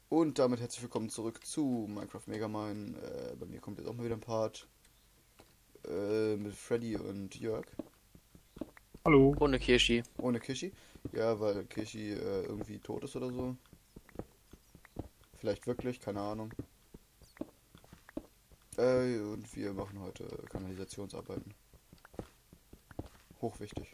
Und damit herzlich willkommen zurück zu Minecraft Megamind. Bei mir kommt jetzt auch mal wieder ein Part mit Freddy und Jörg. Hallo. Ohne Kirschi. Ohne Kishi. Ja, weil Kishi irgendwie tot ist oder so. Vielleicht wirklich, keine Ahnung. Und wir machen heute Kanalisationsarbeiten. Hochwichtig.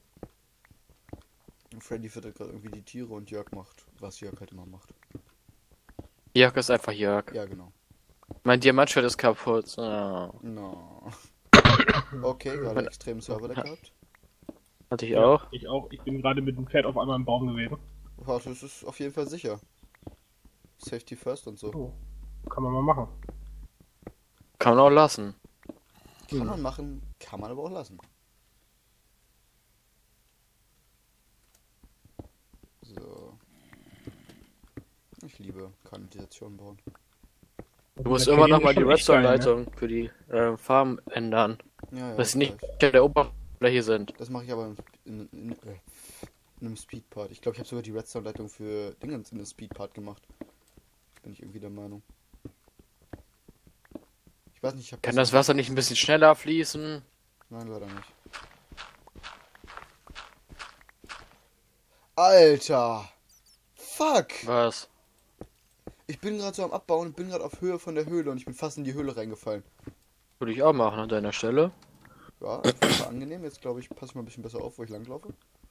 Und Freddy füttert gerade irgendwie die Tiere und Jörg macht, was Jörg halt immer macht. Jörg ist einfach Jörg. Ja, genau. Mein Diamantschwert ist kaputt. Oh. No. Okay, gerade extrem Serverlag gehabt. Hatte ich Ja, auch. ich auch. Ich bin gerade mit dem Pferd auf einmal im Baum gewesen. Warte, es ist auf jeden Fall sicher. Safety first und so. Oh, kann man mal machen. Kann man auch lassen. Kann man machen, kann man aber auch lassen. So. Ich liebe Kanalisation bauen. Du musst Der immer Canyon noch mal ist die schon echt geil, ne? Redstone-Leitung für die Farm ändern. Ja, ja, Dass sie nicht gleich. auf der Oberfläche sind. Das mache ich aber in einem Speedpart. Ich glaube, ich habe sogar die Redstone-Leitung für Dingens in einem Speedpart gemacht. Bin ich irgendwie der Meinung. Ich weiß nicht, ich habe Kann das Wasser nicht ein bisschen schneller fließen? Nein, leider nicht. Alter! Fuck! Was? Ich bin gerade so am Abbauen und bin gerade auf Höhe von der Höhle und ich bin fast in die Höhle reingefallen. Würde ich auch machen an deiner Stelle. Ja, auf jeden Fall angenehm. Jetzt glaube ich, passe ich mal ein bisschen besser auf, wo ich langlaufe.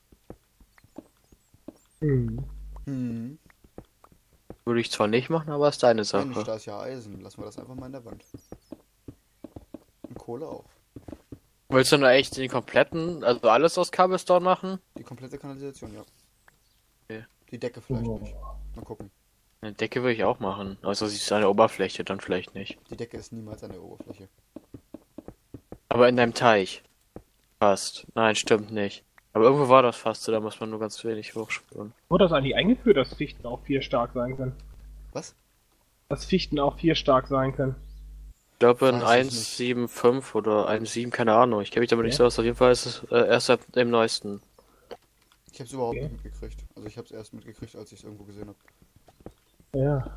Hm. Würde ich zwar nicht machen, aber ist deine Mensch, Sache. da ist ja Eisen. Lassen wir das einfach mal in der Wand. Und Kohle auch. Willst du nur echt den kompletten, also alles aus Cobblestone machen? Die komplette Kanalisation, ja. Okay. Die Decke vielleicht Oh. nicht. Mal gucken. Eine Decke würde ich auch machen. Also sie ist an der Oberfläche, dann vielleicht nicht. Die Decke ist niemals an der Oberfläche. Aber in deinem Teich. Fast. Nein, stimmt nicht. Aber irgendwo war das fast so, da muss man nur ganz wenig hochspüren. Wurde das eigentlich eingeführt, dass Fichten auch 4 stark sein können? Was? Dass Fichten auch 4 stark sein können? Ich glaube in Weiß ich nicht. 1.7.5 oder 1.7, keine Ahnung. Ich kenne mich damit nicht Okay. so aus. Auf jeden Fall ist es erst ab dem neuesten. Ich habe es überhaupt Okay. nicht mitgekriegt. Also ich habe es erst mitgekriegt, als ich es irgendwo gesehen habe. Ja.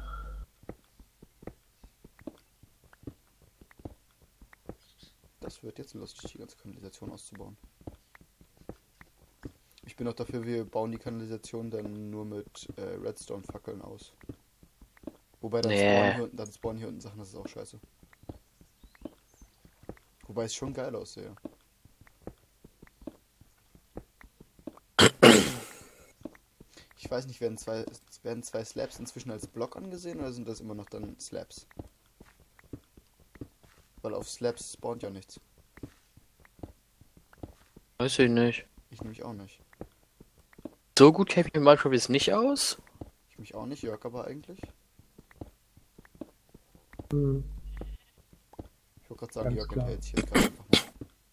Das wird jetzt lustig, die ganze Kanalisation auszubauen. Ich bin auch dafür, wir bauen die Kanalisation dann nur mit Redstone-Fackeln aus. Wobei dann spawnen hier unten Sachen, das ist auch scheiße. Wobei es schon geil aussehe. Ich weiß nicht, werden zwei Slabs inzwischen als Block angesehen oder sind das immer noch dann Slabs? Weil auf Slabs spawnt ja nichts. Weiß ich nicht. Ich nämlich auch nicht. So gut kenne ich mich manchmal jetzt nicht aus. Ich mich auch nicht, Jörg aber eigentlich. Hm. Ich wollte gerade sagen, Ganz Jörg klar. enthält sich jetzt gerade einfach mal.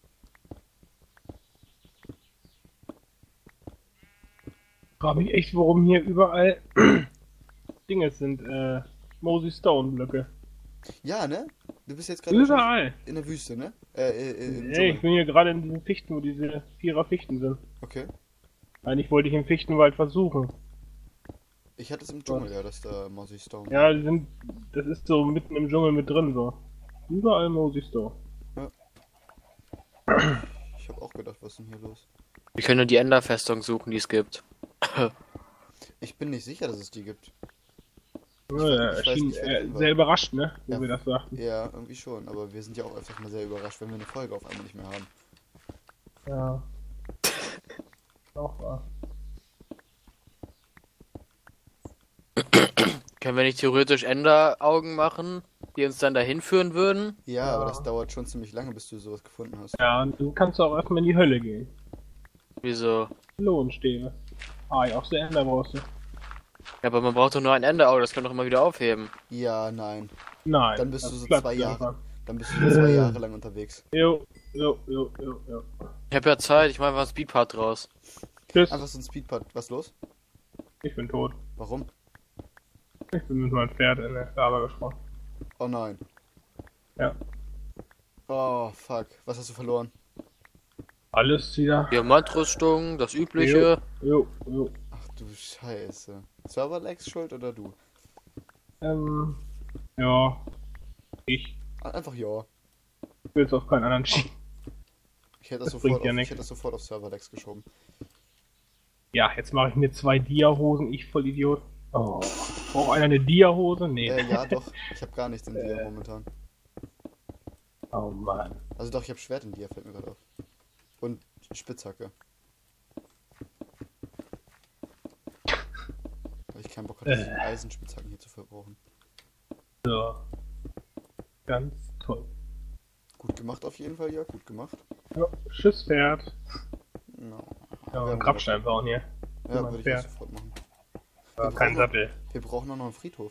Frag mich echt, warum hier überall Dinge sind, Mosey Stone Blöcke. Ja, ne? Du bist jetzt gerade Überall! in der Wüste, ne? Im Ey, ich Dschungel. bin hier gerade in diesen Fichten, wo diese 4er Fichten sind. Okay. Eigentlich wollte ich im Fichtenwald versuchen. Ich hatte es im Dschungel, ja, dass da Mosey Stone. Ja, das ist so mitten im Dschungel mit drin, so. Überall Mosey Stone. Ich habe auch gedacht, was ist denn hier los? Wir können nur die Enderfestung suchen, die es gibt. Ich bin nicht sicher, dass es die gibt. Ja, ich weiß erschien nicht, wer drin war. sehr überrascht, ne? Wo Ja. wir das sagten. Ja, irgendwie schon, aber wir sind ja auch öfters mal sehr überrascht, wenn wir eine Folge auf einmal nicht mehr haben. Ja. Auch wahr. Können wir nicht theoretisch Enderaugen machen, die uns dann dahin führen würden? Ja, Ja. aber das dauert schon ziemlich lange, bis du sowas gefunden hast. Ja, und du kannst auch erstmal in die Hölle gehen. Wieso? Lohnstäbe. Ah, ja, auch sehr Ender brauchst du. Ja, aber man braucht doch nur ein Enderauge, das kann doch immer wieder aufheben. Ja, nein. Nein. Dann bist das du so platzt 2 Jahre. irgendwann. Dann bist du so 2 Jahre lang unterwegs. Jo. Ich habe ja Zeit, ich mache mal einen Speedpart draus. Tschüss. Einfach so ein Speedpart. Was los? Ich bin tot. Warum? Ich bin mit meinem Pferd in der Lava gesprungen. Oh nein. Ja. Oh, fuck. Was hast du verloren? Alles wieder. Diamantrüstung, das übliche. Jo. Ach du Scheiße. Serverlags schuld oder du? Ja, ich Einfach ja. will es auf keinen anderen schieben. Ich hätte Das bringt ja ich nichts. hätte das sofort auf Serverlex geschoben. Ja, jetzt mache ich mir 2 Dia-Hosen, ich Vollidiot. Oh, braucht einer eine Dia-Hose? Nee. Ja, doch. Ich habe gar nichts in Dia momentan. Oh Mann. Also doch, ich habe Schwert in Dia, fällt mir gerade auf. Und Spitzhacke. Weil ich keinen Bock hatte, diese Eisenspitzhacken hier zu verbrauchen. So. Ganz toll. Gut gemacht auf jeden Fall, ja, gut gemacht. Ja, Schiffspferd. No. Ja, Wir einen haben Grabstein bauen hier. Ja, Mein würde ich Pferd. auch sofort machen. Aber kein Sattel. Wir brauchen auch noch einen Friedhof.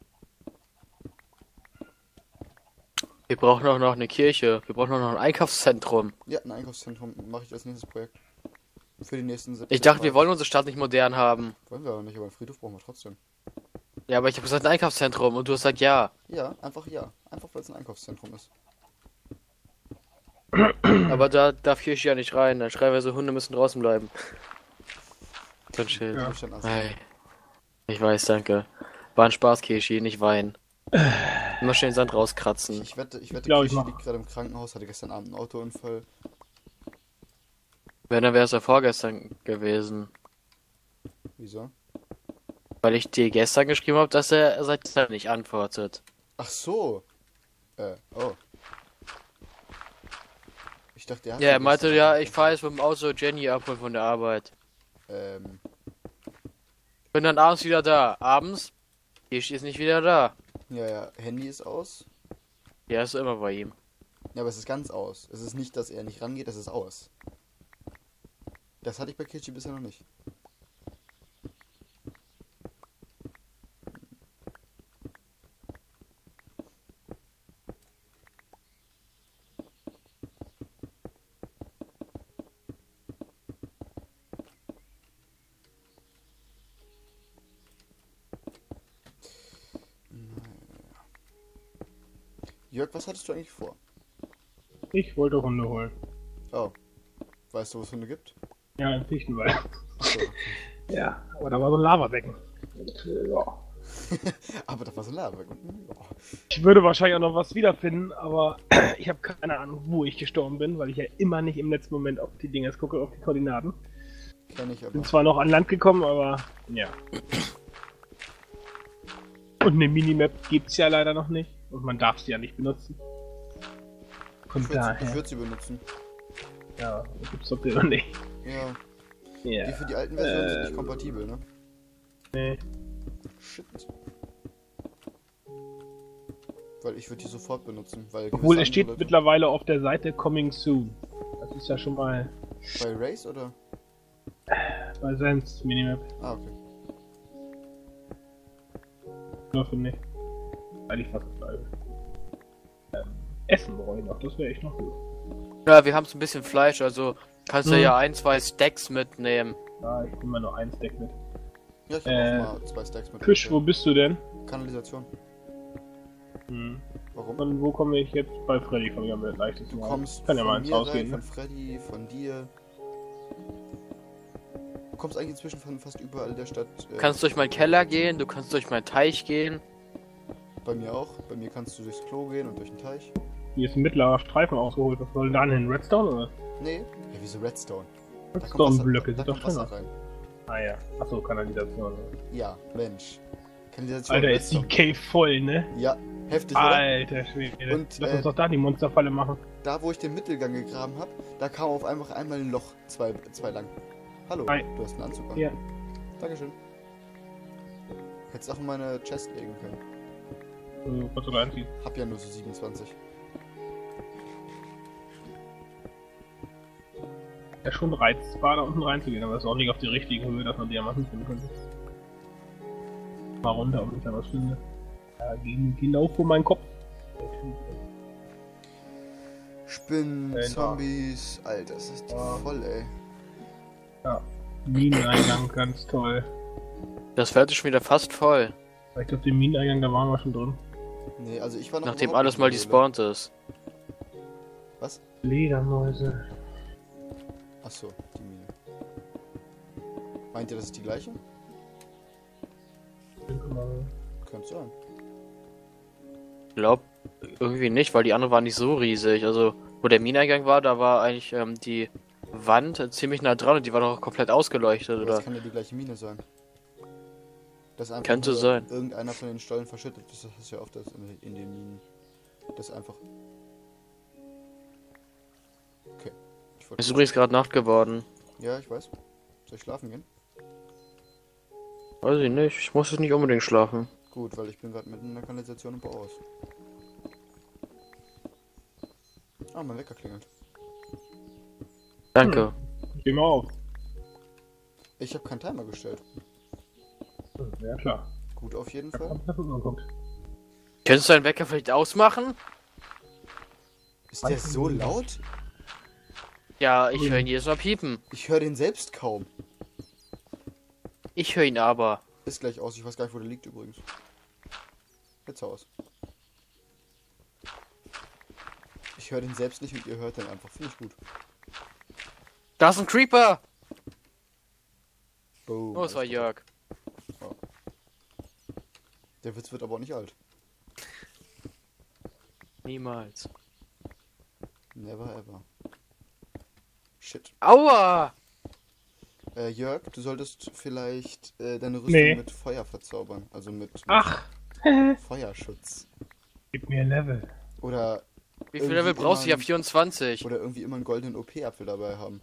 Wir brauchen auch noch eine Kirche. Wir brauchen auch noch ein Einkaufszentrum. Ja, ein Einkaufszentrum mache ich als nächstes Projekt. Für die nächsten Ich dachte, wir wollen unsere Stadt nicht modern haben. Wollen wir aber nicht, aber einen Friedhof brauchen wir trotzdem. Ja, aber ich habe gesagt ein Einkaufszentrum und du hast gesagt ja. Ja. Einfach weil es ein Einkaufszentrum ist. Aber da darf Kirche ja nicht rein. Dann schreiben wir so, Hunde müssen draußen bleiben. Dann Schild. Ja. Hab ich dann also- Hey. Ich weiß, danke. War ein Spaß, Kirchi, nicht weinen. Immer schön den Sand rauskratzen. Ich wette, glaub, ich Kishi mach. liegt gerade im Krankenhaus, hatte gestern Abend einen Autounfall. Wenn, dann wäre es ja vorgestern gewesen. Wieso? Weil ich dir gestern geschrieben habe, dass er seit gestern nicht antwortet. Ach so. Oh. Ich dachte, er hat Ja, er meinte, gestern- ja, ich fahre jetzt mit dem Auto Jenny abholen von der Arbeit. Bin dann abends wieder da. Abends? Kirchi ist nicht wieder da. ja, Handy ist aus. Ja, ist immer bei ihm. Ja, aber es ist ganz aus. Es ist nicht, dass er nicht rangeht, es ist aus. Das hatte ich bei Kichi bisher noch nicht. Jörg, was hattest du eigentlich vor? Ich wollte Hunde holen. Oh. Weißt du, wo es Hunde gibt? Ja, in Fichtenwald. Achso. Ja, aber da war so ein Lavabecken. Ja. Aber das war so ein Lava. Oh. Ich würde wahrscheinlich auch noch was wiederfinden, aber ich habe keine Ahnung, wo ich gestorben bin, weil ich ja immer nicht im letzten Moment auf die Dinge gucke, auf die Koordinaten. Kenn ich aber. Bin zwar noch an Land gekommen, aber ja. Und eine Minimap gibt's ja leider noch nicht. Und man darf sie ja nicht benutzen. Von Ich daher. würde sie benutzen. Ja, gibt's doch noch nicht. Ja. Ja. Die für die alten Versionen sind nicht kompatibel, ne? Nee. Shit. Weil ich würde die sofort benutzen, weil Obwohl gewisse es steht andere Leute- mittlerweile auf der Seite Coming Soon. Das ist ja schon mal Bei Race oder? bei Sans Minimap. Ah, okay. Nur für mich. Weil ich fast bleibe. Essen brauche ich noch, das wäre echt noch gut. Ja, wir haben so ein bisschen Fleisch, also kannst du Hm. ja 1, 2 Stacks mitnehmen. Ja, ich nehme mal nur ein Stack mit. Ja, ich habe auch mal 2 Stacks mit. Fisch, wo bist du denn? Kanalisation. Hm. Warum? Von wo komme ich jetzt? Bei Freddy komme ich am leichtesten. Du rein. kommst Ich kann ja von mal ins mir Haus rein, gehen. von Ne? Freddy, von dir. Du kommst eigentlich inzwischen von fast überall in der Stadt. Du kannst durch meinen Keller gehen, du kannst durch meinen Teich gehen. Bei mir auch. Bei mir kannst du durchs Klo gehen und durch den Teich. Hier ist ein mittlerer Streifen ausgeholt. Was soll da hin? Redstone oder? Nee. Ja, wieso Redstone? Redstone-Blöcke da sind doch kommt Wasser schöner. rein. Ah ja. Achso, Kanalisation. Ja, Mensch. Kanalisation. Alter, ist die Redstone. Cave voll, ne? Ja, heftig, oder? Alter Schwede. Und, Lass uns doch da die Monsterfalle machen. Da, wo ich den Mittelgang gegraben habe, da kam auf einmal ein Loch, zwei lang. Hallo, Hi. du hast einen Anzug an. Ja. Dankeschön. Hättest auch in meine Chest legen können. Kannst du da einziehen. Hab ja nur so 27. Ja, schon reizbar, da unten reinzugehen, aber das ist auch nicht auf die richtige Höhe, dass man Diamanten finden könnte. Mal runter, ob ich da was finde. Ja, genau vor meinen Kopf. Spinnen, Genau. Zombies, Alter, das ist die Ja. voll, ey. Ja, Mineneingang, ganz toll. Das Feld ist schon wieder fast voll. Ich glaube, den Mineneingang, da waren wir schon drin. Nee, also ich war noch Nachdem überhaupt alles nicht mal in der despawned ist. Was? Ledermäuse. Achso, die Mine. Meint ihr, das ist die gleiche? Guck mal. Könnte sein. Ich glaube, irgendwie nicht, weil die anderen waren nicht so riesig. Also, wo der Mineneingang war, da war eigentlich die Wand ziemlich nah dran und die war doch komplett ausgeleuchtet, Aber oder? das kann ja die gleiche Mine sein. Das einfach Könnte nur sein. irgendeiner von den Stollen verschüttet. Das ist ja oft das in den Minen. Das einfach. Okay. Es ist übrigens gerade Nacht geworden. Ja, ich weiß. Soll ich schlafen gehen? Weiß ich nicht. Ich muss jetzt nicht unbedingt schlafen. Gut, weil ich bin gerade mitten in der Kanalisation und baue aus. Ah, mein Wecker klingelt. Danke. Geh mal auf. Ich habe keinen Timer gestellt. Ja, klar. Gut auf jeden Fall. Kommt, man guckt. Könntest du deinen Wecker vielleicht ausmachen? Ist der so laut? Ja, ich höre ihn jedes Mal piepen. Ich höre den selbst kaum. Ich höre ihn aber. Ist gleich aus. Ich weiß gar nicht, wo der liegt übrigens. Jetzt aus. Ich höre den selbst nicht und ihr hört den einfach. Finde ich gut. Da ist ein Creeper! Boom. Oh, es war Jörg. Der Witz wird aber auch nicht alt. Niemals. Never ever. Shit. Aua! Jörg, du solltest vielleicht deine Rüstung mit Feuer verzaubern. Also mit Ach! Feuerschutz. Gib mir ein Level. Oder Wie viel irgendwie Level brauchst du? Ich immer hab 24. Oder irgendwie immer einen goldenen OP-Apfel dabei haben.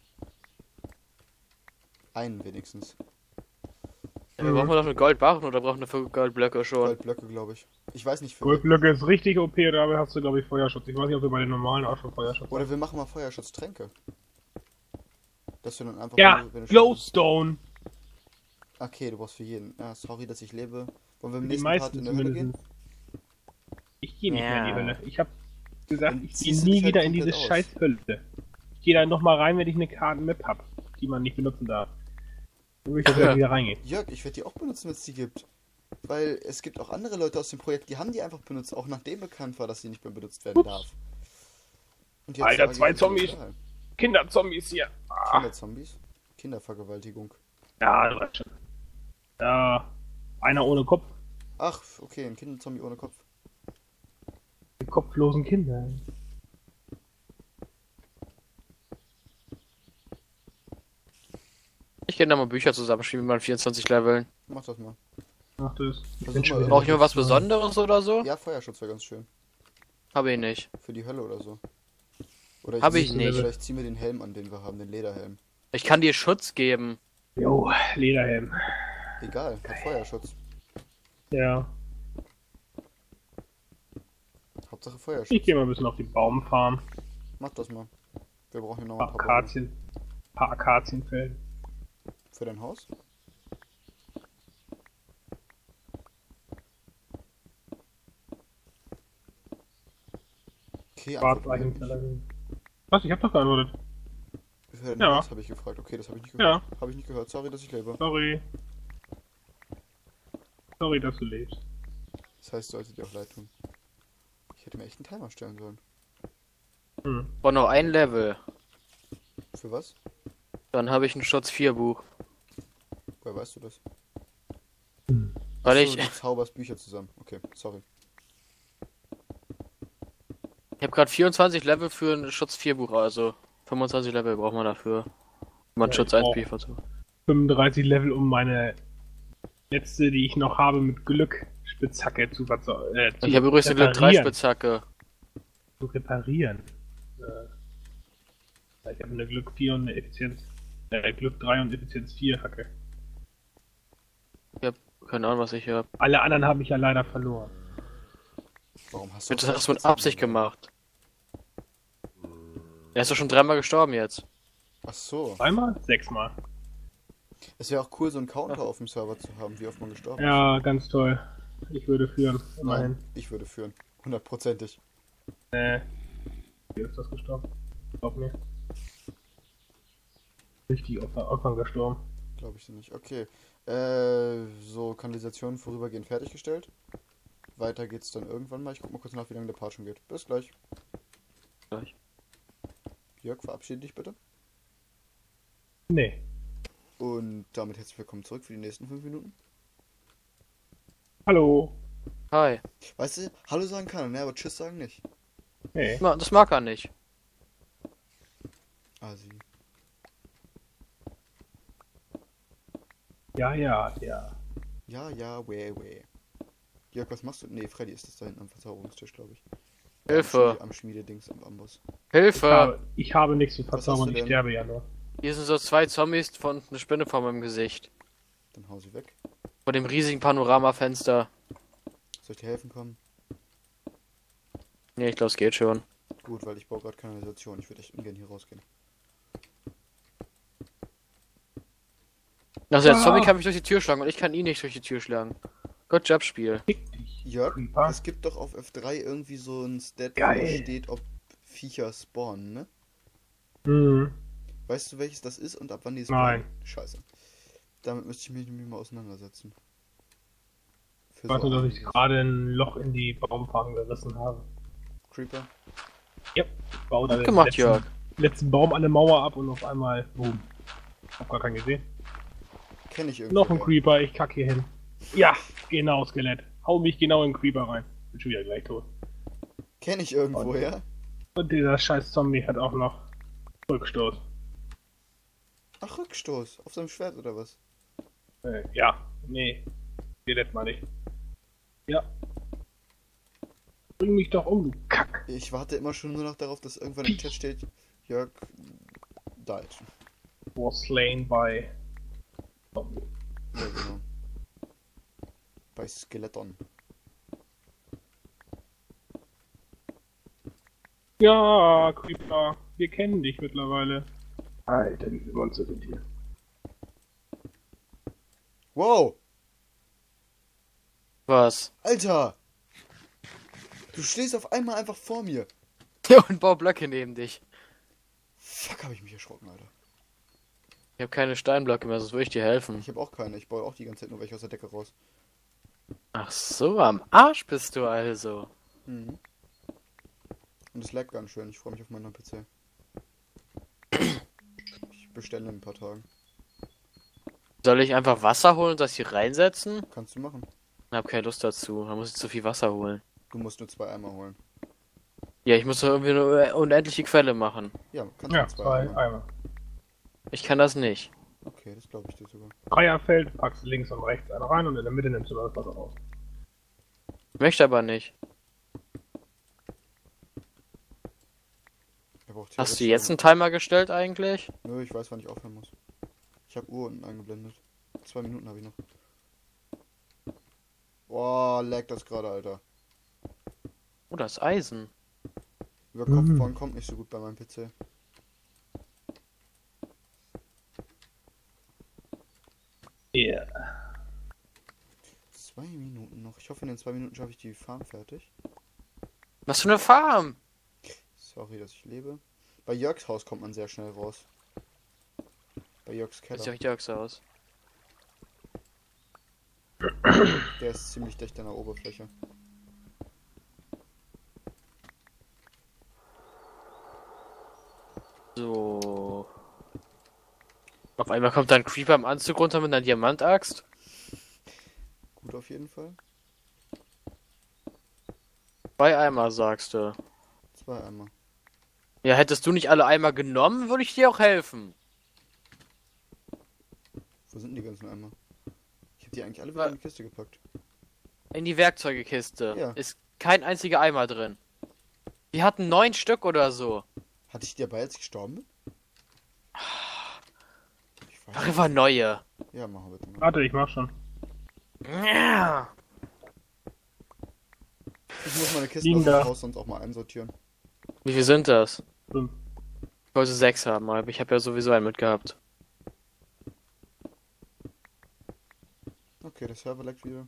Einen wenigstens. Ja, wir brauchen doch eine Goldbarren oder brauchen wir für Goldblöcke schon? Goldblöcke, glaube ich. Ich weiß nicht für Goldblöcke ist richtig OP, dabei hast du, glaube ich, Feuerschutz. Ich weiß nicht, ob du bei den normalen auch schon Feuerschutz hast. Oder wir machen mal Feuerschutztränke. Dass du dann einfach... Ja, wenn du Glowstone. Okay, du brauchst für jeden. Ja, sorry, dass ich lebe. Wollen wir im Die nächsten Part meisten in der Hölle gehen? zumindest. Ich gehe nicht mehr in die Ja. Hölle. Ich habe gesagt, Dann ich gehe ziehst du nie dich halt wieder in komplett diese aus. scheiß Hölle. Ich gehe da nochmal rein, wenn ich eine Karten-Map habe, die man nicht benutzen darf. Dann würde ich da wieder reingehen. Jörg, ich werde die auch benutzen, wenn es die gibt. Weil es gibt auch andere Leute aus dem Projekt, die haben die einfach benutzt, auch nachdem bekannt war, dass sie nicht mehr benutzt werden darf. Und jetzt Alter, sage ich, 2 ist Zombies. egal. Kinderzombies hier. Ah, Kinderzombies? Kindervergewaltigung. ja, das reicht schon. Ja, einer ohne Kopf. Ach, okay, ein Kinderzombie ohne Kopf. Die kopflosen Kinder. Ich kann da mal Bücher zusammenschreiben mit meinen 24 Leveln. Mach das mal. Ach, das. Versuch mal Brauche ich nur was Besonderes oder so? Ja, Feuerschutz wäre ganz schön. Habe ich nicht. Für die Hölle oder so. Oder Hab ich nicht. Oder ich zieh mir den Helm an, den wir haben, den Lederhelm. Ich kann dir Schutz geben. Jo, Lederhelm. Egal, hat Feuerschutz. Ja. Hauptsache Feuerschutz. Ich gehe mal ein bisschen auf die Baumfarm. Mach das mal. Wir brauchen hier noch Ein ein paar paar Bäume. Akazien. Paar Akazienfelder. Für dein Haus? Okay, Schwarzeichenfelder. Was? Ich hab doch geantwortet. Für dein Ja. Haus habe ich gefragt. Okay, das habe ich nicht gehört. Ja. Habe ich nicht gehört. Sorry, dass ich lebe. Sorry. Sorry, dass du lebst. Das heißt, sollte dir auch leid tun. Ich hätte mir echt einen Timer stellen sollen. Hm. Brauche noch ein Level. Für was? Dann habe ich ein Schutz 4 Buch. Woher weißt du das? Weil Ach ich. so, du zauberst Bücher zusammen. Okay, sorry. Ich habe gerade 24 Level für ein Schutz 4 Buch, also 25 Level braucht man dafür. Wenn man Ja, Schutz ich 1 brauch- Buch versucht. 35 Level, um meine letzte, die ich noch habe, mit Glück Spitzhacke zu reparieren. Ich habe übrigens eine Glück 3 Spitzhacke. Zu reparieren. Ich habe eine Glück 4 und eine Effizienz. Glück 3 und Effizienz 4 Hacke. Ich habe keine Ahnung, was ich habe. Alle anderen habe ich ja leider verloren. Warum hast du Das hast du mit Absicht gemacht. Er ist doch schon 3-mal gestorben jetzt. Ach so. Einmal? 6-mal. Es wäre auch cool, so einen Counter auf dem Server zu haben, wie oft man gestorben Ja, ganz toll. Ich würde führen. ist. Immerhin. Nein, ich würde führen. 100%ig. Wie ist das gestorben? Glaub mir. Richtig Opfer gestorben. Glaube ich nicht. Okay. So, Kanalisation vorübergehend fertiggestellt. Weiter geht's dann irgendwann mal. Ich guck mal kurz nach, wie lange der Part schon geht. Bis gleich. Gleich. Jörg, verabschiede dich bitte. Nee. Und damit herzlich willkommen zurück für die nächsten 5 Minuten. Hallo. Hi. Weißt du, Hallo sagen kann er, ne, aber Tschüss sagen nicht. Hey. Das mag er nicht. Asi. Ja. Ja, weh. Jörg, was machst du? Ne, Freddy ist das da hinten am Verzauberungstisch, glaube ich. Hilfe. Am Schmiededings am Amboss. Hilfe. Ich habe nichts zu Was hast verzaubern, du ich denn? sterbe ja nur. Hier sind so 2 Zombies von eine Spinne vor meinem Gesicht. Dann hau sie weg. Vor dem riesigen Panoramafenster. Soll ich dir helfen kommen? Nee, ich glaube, es geht schon. Gut, weil ich baue gerade Kanalisation. Ich würde echt ungern hier rausgehen. Also der Zombie kann mich durch die Tür schlagen und ich kann ihn nicht durch die Tür schlagen. Good Job, Spiel. Fick dich. Jörg, Creeper. es gibt doch auf F3 irgendwie so ein Stat, wo Geil. steht, ob Viecher spawnen, ne? Hm. Weißt du, welches das ist und ab wann die Nein. Scheiße. Damit müsste ich mich nämlich mal auseinandersetzen. Für Ich weiß nur, dass ich einiges. gerade ein Loch in die Baumfarben gerissen habe. Creeper. Ja. Baue da Gut den gemacht, Jörg. letzten Baum an der Mauer ab und auf einmal, boom. Hab gar keinen gesehen. Kenne ich irgendwie. Noch ein Creeper, ich kack hier hin. Ja, genau, Skelett. Hau mich genau in den Creeper rein. Bin schon wieder gleich tot. Kenne ich irgendwo, ja? Und dieser scheiß Zombie hat auch noch Rückstoß. Ach, Rückstoß. Auf seinem Schwert oder was? Ja, nee. Skelett mal nicht. Ja. Bring mich doch um, du Kack. Ich warte immer schon nur noch darauf, dass irgendwann im Chat steht, Jörg died. Was slain by Zombie. Ja, genau. Bei Skeleton. Ja, Creeper. Wir kennen dich mittlerweile. Alter, diese Monster sind hier. Wow! Was? Alter! Du stehst auf einmal einfach vor mir. Und bau Blöcke neben dich. Fuck, habe ich mich erschrocken, Alter. Ich habe keine Steinblöcke mehr, sonst würde ich dir helfen. Ich habe auch keine. Ich baue auch die ganze Zeit nur welche aus der Decke raus. Ach so, am Arsch bist du also. Mhm. Und es laggt ganz schön. Ich freue mich auf meinen neuen PC. Ich bestelle in ein paar Tagen. Soll ich einfach Wasser holen und das hier reinsetzen? Kannst du machen. Ich habe keine Lust dazu. Da muss ich zu viel Wasser holen. Du musst nur 2 Eimer holen. Ja, ich muss doch irgendwie eine unendliche Quelle machen. Ja, kannst Ja, du 2 zwei Eimer. Eimer. Ich kann das nicht. Okay, das glaube ich dir sogar. Dreierfeld, packst links und rechts einen rein und in der Mitte nimmst du das Wasser raus. Möchte aber nicht. Er braucht Hast du theoretisch jetzt einen Timer gestellt eigentlich? Nö, ich weiß, wann ich aufhören muss. Ich habe Uhr unten eingeblendet. 2 Minuten habe ich noch. Boah, laggt das gerade, Alter. Oh, das ist Eisen. Über Kopfbauen kommt nicht so gut bei meinem PC. Yeah. 2 Minuten noch. Ich hoffe, in den 2 Minuten schaffe ich die Farm fertig. Was für eine Farm? Sorry, dass ich lebe. Bei Jörgs Haus kommt man sehr schnell raus. Bei Jörgs Sieht Keller. doch Jörgs aus. Der ist ziemlich dicht an der Oberfläche. So. Auf einmal kommt da ein Creeper im Anzug runter mit einer Diamantaxt. Gut auf jeden Fall. 2 Eimer, sagst du. 2 Eimer. Ja, hättest du nicht alle Eimer genommen, würde ich dir auch helfen. Wo sind die ganzen Eimer? Ich habe die eigentlich alle wieder in die Kiste gepackt. In die Werkzeugekiste. Ja. Ist kein einziger Eimer drin. Wir hatten 9 Stück oder so. Hatte ich die dabei, als ich gestorben bin? Ich weiß Mach nicht. einfach neue. Ja, machen wir bitte mal. Warte, ich mach schon. Ja. Ich muss meine Kisten Liegen aus dem da. Haus sonst auch mal einsortieren. Wie viel sind das? 5. Ich wollte 6 haben, aber ich habe ja sowieso einen mitgehabt. Okay, der Server laggt wieder.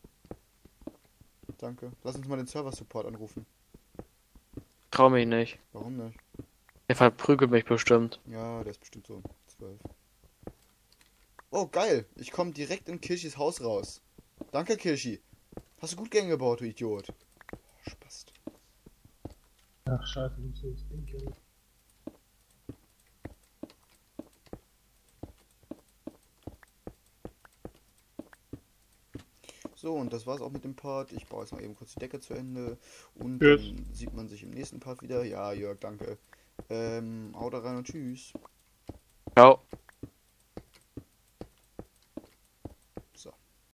Danke. Lass uns mal den Server-Support anrufen. Trau mich nicht. Warum nicht? Der verprügelt mich bestimmt. Ja, der ist bestimmt so 12. Oh, geil. Ich komme direkt in Kirschis Haus raus. Danke, Kirschi. Hast du gut Gänge gebaut, du Idiot. Oh, Spast. Ach, scheiße, ich muss das Ding hier. So, und das war's auch mit dem Part. Ich baue jetzt mal eben kurz die Decke zu Ende. Und Tschüss. dann sieht man sich im nächsten Part wieder. Ja, Jörg, danke. Haut da rein und tschüss. Ciao.